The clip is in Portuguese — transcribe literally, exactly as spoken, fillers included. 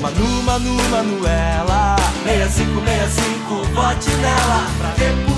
Manu, Manu, Manuela. Seis cinco seis cinco, vote nela pra deputada.